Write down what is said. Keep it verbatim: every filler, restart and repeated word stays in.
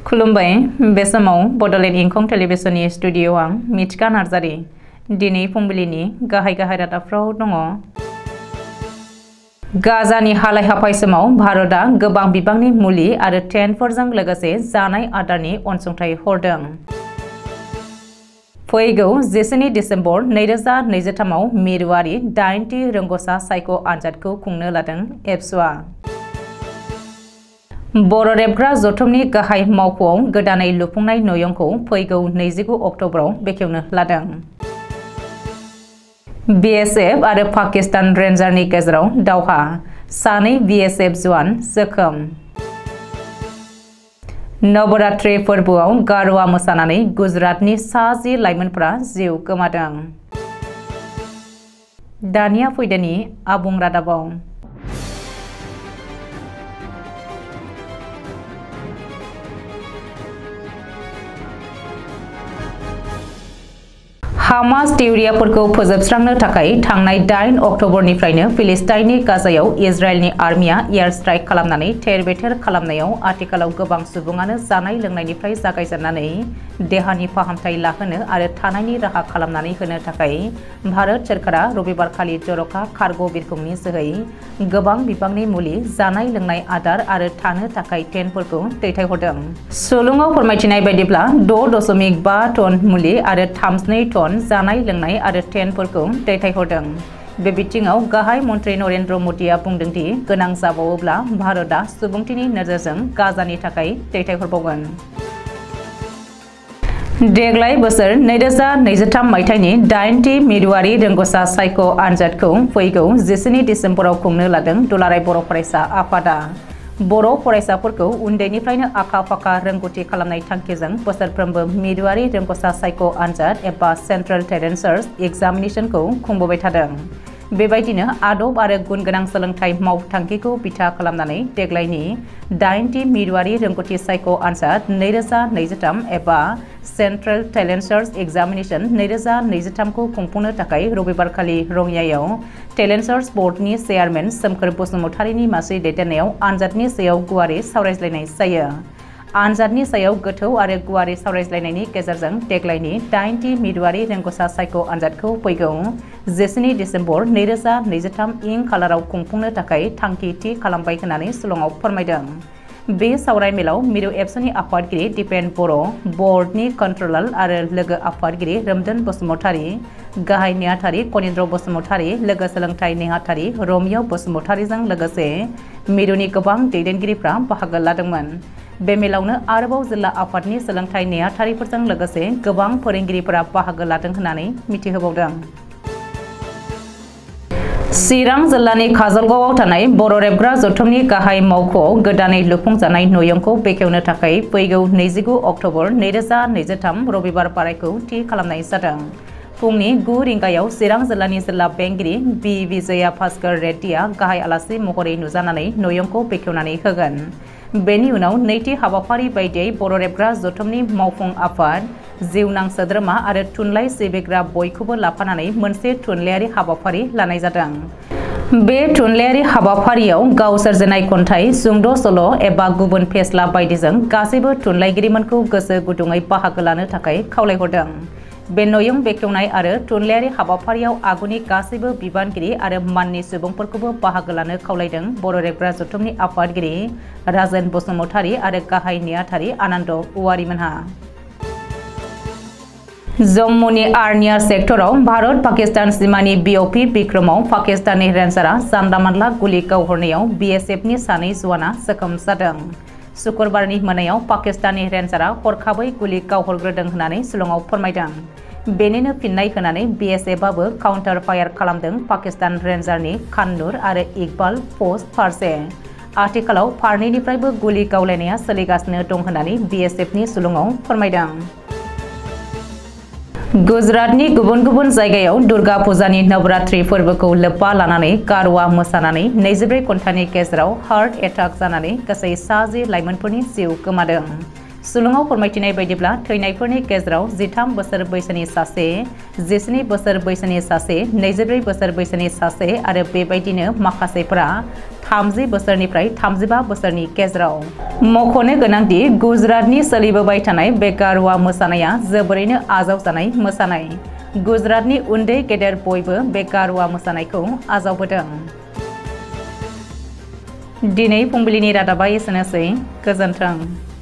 खुलुमबाय बे समाव बडोलेण्ड इंखं टेलिभिजननि स्टुडिअ आं मिथिका नार्जारि दिनै फुंबिलिनि गाहाय गाहाय रादाबफ्राव दङ। गाजानि हालाय हाफाय समाव भारतआ गोबां बिबांनि मुलि आरो टेन्टफोरजों लोगोसे जानाय आदारनि अनसुंथाइ हरदों। फैगौ जिस्नि दिसेम्बर नैरोजा नैजिथामाव मिरुआरि दाइनथि रोंग'सा सायख' आनजादखौ खुंनो लादों एबसुआ। बर' रेबग्रा जथुमनि गाहाय मावख'आव गोदानै लुफुंनाय नयंखौ फैगौ नैजिगु अक्ट'बराव बेखेवनो लादों। बि एस एफ आरो पाकिस्तान रेन्जारनि गेजेराव दावहा, सानै बि एस एफ जवान जोखोम। नवरात्रि फोरबोआव गार'आ मोसानानै गुजरातनि सा जि लाइमोनफोरा जिउ गोमादों। दानिया फैदोनि आबुं रादाबाव। हामास थिउरियाफोरखौ फोजोबस्रांनो थाखाय थांनाय दाइन अक्ट'बरनिफ्रायनो फिलिस्टाइननि गाजायाव इजराइलनि आर्मिया एयार स्ट्राइक खालामनानै थेर बेथेर खालामनायाव आथिखालाव गोबां सुबुङानो जानाय लोंनायनिफ्राय जागायजेननानै देहानि फाहामथाय लाहोनो आरो थानायनि राहा खालामनानै होनो थाखाय भारत सोरखारा रबिबारखालि जर'खा कार्ग' बिरखंनि जोहै गोबां बिबांनि मुलि, जानाय लोंनाय आदार आरो थानो थाखाय टेन्टफोरखौ दैथायहरदों। सुलुङाव फोरमायथिनाय बायदिब्ला द' दशमिक बा टन मुलि आरो थामजिनै टन जानाय लोंनाय आरो टेन्टफोरखौ दैथायहरदों। बे बिथिङाव गाहाय मन्थ्रि नरेन्द्र मदिआ बुंदों दि गोनां जाबावोब्ला भारतआ सुबुंथिनि नोजोरजों गाजानि थाखाय दैथायहरबावगोन। देग्लाय बोसोर नैरोजा नैजिथाम मायथाइनि दाइनथि मिरुआरि रोंग'सा सायख' आनजादखौ फैगौ जिस्नि दिसेम्बराव खुंनो लादों दुलाराय बर' फरायसा आफादा। बर' फरायसाफोरखौ उन्दैनिफ्रायनो आखा फाखा रोंगौथि खालामनाय थांखिजों बोसोरफ्रोमबो मिरुआरि रोंग'सा सायख' आनजाद एबा सेन्ट्रेल टेलेन्ट सार्च एग्जामिनेशनखौ खुंबोबाय थादों। बेबायदिनो आदब आरो गुन गोनां सोलोंथाइ मावथांखिखौ बिथा खालामनानै देग्लायनि दाइनथि मिरुआरि रोंगौथि सायख' आनजाद नैरोजा नैजिथाम एबा सेन्ट्रेल टेलेन्ट सार्च एग्जामिनेशन नैरोजा नैजिथामखौ खुंफुंनो थाखाय रबिबारखालि रङियायाव टेलेन्ट सार्च बर्डनि चेयारमेन सोमखोर बसुमतारीनि मासि दैदेननायाव आनजादनि सायाव गुवारै सावरायज्लायनाय जायो। आनजादनि सायाव गोथौ आरो गुवारै सावरायज्लायनायनि गेजेरजों देग्लायनि दाइनथि मिरुआरि रोंग'सा सायख' आनजादखौ फैगौ जिस्नि दिसेम्बर नैरोजा नैजिथाम इं खालाराव खुंफुंनो थाखाय थांखि थि खालामबाय होननानै सुलुङाव फोरमायदों। बे सावरायमेलाव मिरु एबसुनि आफादगिरि दिपेन बर', बर्डनि कन्ट्रलार आरो लोगो आफादगिरि रोमदोन बसुमतारी, गाहाय नेहाथारि कनिन्द्र बसुमतारी, लोगो सोलोंथाइ नेहाथारि रमिय' बसुमतारीजों लोगोसे मिरुनि गोबां दैदेनगिरिफ्रा बाहागो लादोंमोन। बे मेलावनो आरोबाव जिल्ला आफादनि सोलोंथाइ नेहाथारिफोरजों लोगोसे गोबां फोरोंगिरिफोरा बाहागो लादों होननानै मिथिहोबावदों। चिरां जिल्लानि काजलगावआव थानाय बर' रेबग्रा जथुमनि गाहाय मावख'आव गोदानै लुफुंजानाय नयंखौ बेखेवनो थाखाय फैगौ नैजिगु अक्ट'बर नैरोजा नैजिथाम रबिबार बारायखौ थि खालामनाय जादों। फुंनि गु रिंगायाव चिरां जिल्लानि जिल्ला बेंगिरि बि विजया भास्कर रेड्डीआ गाहाय आलासि महरै नुजानानै नयंखौ बेखेवनानै होगोन। बेनि उनाव नैथि हाबाफारि बायदियै बर' रेबग्रा जथुमनि मावफुं आफाद, जिउनां सोद्रोमा आरो थुनलाइ सिबिग्रा बयखौबो लाफानानै मोनसे थुनलाइयारि हाबाफारि लानाय जादों। बे थुनलाइयारि हाबाफारियाव गाव सोरजिनाय खन्थाइ, सुंद' सल' एबा गुबुन फेस्ला बायदिजों गासैबो थुनलाइगिरिमोनखौ गोसो गुदुङै बाहागो लानो थाखाय खावलायहरदों। बे नयं बेखेवनाय आरो थुनलाइयारि हाबाफारियाव आगुनि गासैबो बिबानगिरि आरो माननि सुबुंफोरखौबो बाहागो लानो खावलायदों बर' रेबग्रा जथुमनि आफादगिरि राजेन बसुमतारी आरो गाहाय नेहाथारि आनन्द औवारिमोनहा। जम्मुनि आर्नियार सेक्टराव भारत पाकिस्तान सीमानि बि अ पि बिक्रमाव पाकिस्ताननि रेन्जारआ जानला मानला गुलि गावहरनायाव बि एस एफनि सानै जवाना जोखोम जादों। शुक्रबारनि मोनायाव पाकिस्ताननि रेन्जारआ हरखाबै गुलि गावहरग्रोदों होननानै सुलुङाव फोरमायदों। बेनिनो फिननाय होनानै बि एस एफआबो काउन्टार फायार खालामदों पाकिस्तान रेन्जारनि खान्नुर आरो इकबाल पस्ट फारसे। आथिखालाव फारनैनिफ्रायबो गुलि गावलायनाया सोलिगासिनो दं होननानै बि एस एफनि सुलुङाव फोरमायदों। गुजरातनि गुबुन गुबुन जायगायाव दुर्गा फुजानि नवरात्रि फोरबोखौ लोब्बा लानानै गार'आ मोसानानै नैजिब्रै घन्टानि गेजेराव हार्ट एटाक जानानै गासै सा जि लाइमोनफोरनि जिउ गोमादों। सुलुङाव फोरमायथिनाय बायदिब्ला थैनायफोरनि गेजेराव जिथाम बोसोर बैसोनि सासे, जिस्नि बोसोर बैसोनि सासे, नैजिब्रै बोसोर बैसोनि सासे आरो बेबायदिनो माखासेफोरा थामजि बोसोरनिफ्राय थामजिबा बोसोरनि गेजेराव। मख'नो गोनांदि गुजरातनि सोलिबोबाय थानाय बे गारुवा मोसानाया जोबोरैनो आजावजानाय मोसानाय। गुजरातनि उन्दै गेदेर बयबो बे गारुवा मोसानायखौ आजावबोदों। दिनै फुंबिलिनि रादाबा एसेनोसै। गोजोन्थों।